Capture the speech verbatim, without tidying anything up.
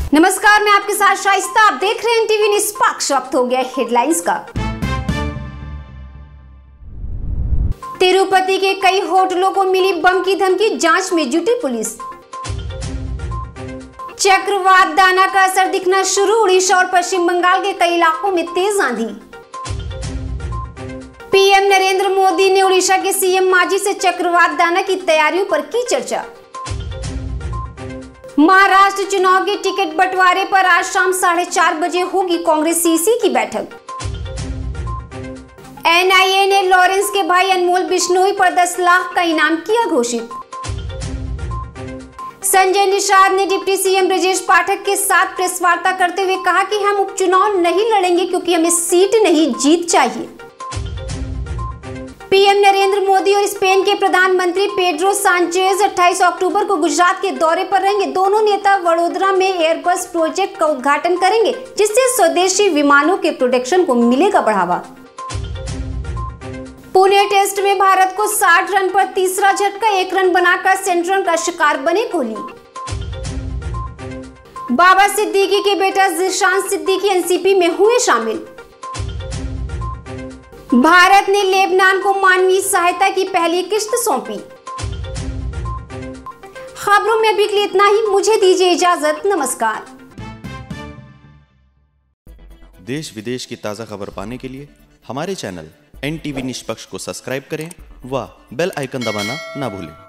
नमस्कार, मैं आपके साथ शाइस्ता। आप देख रहे हैं टीवी निष्पक्ष। वक्त हो गया हेडलाइंस का। तिरुपति के कई होटलों को मिली बम की धमकी, जांच में जुटी पुलिस। चक्रवात दाना का असर दिखना शुरू, उड़ीसा और पश्चिम बंगाल के कई इलाकों में तेज आंधी। पीएम नरेंद्र मोदी ने उड़ीसा के सीएम मांझी से चक्रवात दाना की तैयारियों पर की चर्चा। महाराष्ट्र चुनाव के टिकट बंटवारे पर आज शाम साढ़े चार बजे होगी कांग्रेस सीसी की बैठक। एनआईए ने लॉरेंस के भाई अनमोल बिश्नोई पर दस लाख का इनाम किया घोषित। संजय निषाद ने डिप्टी सीएम ब्रजेश पाठक के साथ प्रेस वार्ता करते हुए कहा कि हम उपचुनाव नहीं लड़ेंगे क्योंकि हमें सीट नहीं, जीत चाहिए। पीएम नरेंद्र मोदी और स्पेन के प्रधानमंत्री पेड्रो सांचेज अट्ठाईस अक्टूबर को गुजरात के दौरे पर रहेंगे। दोनों नेता वडोदरा में एयरबस प्रोजेक्ट का उद्घाटन करेंगे, जिससे स्वदेशी विमानों के प्रोडक्शन को मिलेगा बढ़ावा। पुणे टेस्ट में भारत को साठ रन पर तीसरा झटका, एक रन बनाकर सेंचुरन का शिकार बने कोहली। बाबा सिद्दीकी के बेटा जिशान सिद्दीकी एनसीपी में हुए शामिल। भारत ने लेबनान को मानवीय सहायता की पहली किश्त सौंपी। खबरों में अभी के लिए इतना ही। मुझे दीजिए इजाजत। नमस्कार। देश विदेश की ताजा खबर पाने के लिए हमारे चैनल एनटीवी निष्पक्ष को सब्सक्राइब करें व बेल आइकन दबाना ना भूलें।